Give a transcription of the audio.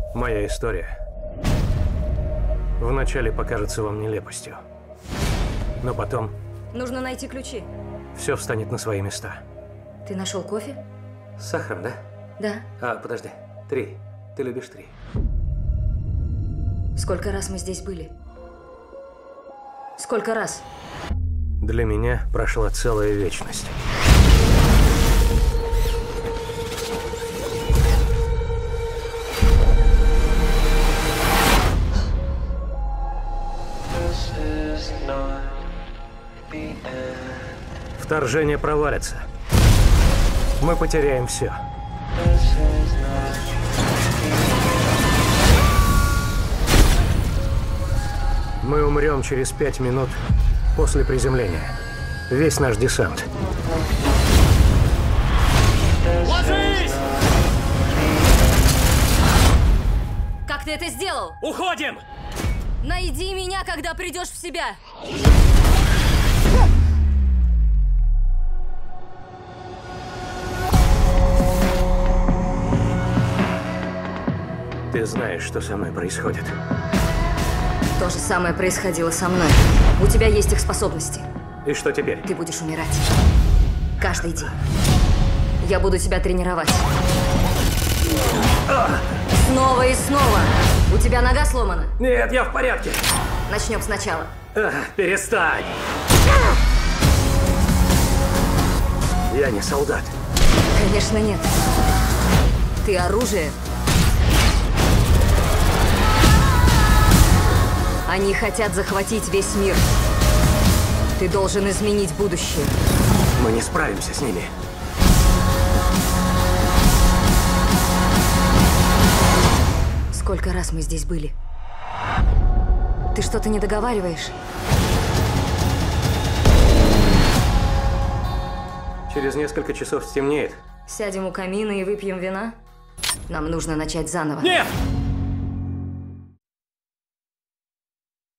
Моя история вначале покажется вам нелепостью, но потом Нужно найти ключи. все встанет на свои места. Ты нашел кофе? С сахаром, да? Да. Подожди. 3. Ты любишь 3. Сколько раз мы здесь были? Сколько раз? Для меня прошла целая вечность. Вторжение провалится. Мы потеряем все. Мы умрем через 5 минут после приземления. Весь наш десант. Ложись! Как ты это сделал? Уходим! Найди меня, когда придешь в себя. Ты знаешь, что со мной происходит. То же самое происходило со мной. У тебя есть их способности. И что теперь? Ты будешь умирать. Каждый день. Я буду тебя тренировать. Снова и снова. У тебя нога сломана. Нет, я в порядке. Начнем сначала. Перестань. Я не солдат. Конечно, нет. Ты оружие. Они хотят захватить весь мир. Ты должен изменить будущее. Мы не справимся с ними. Сколько раз мы здесь были? Ты что-то не договариваешь? Через несколько часов стемнеет. Сядем у камина и выпьем вина? Нам нужно начать заново. Нет!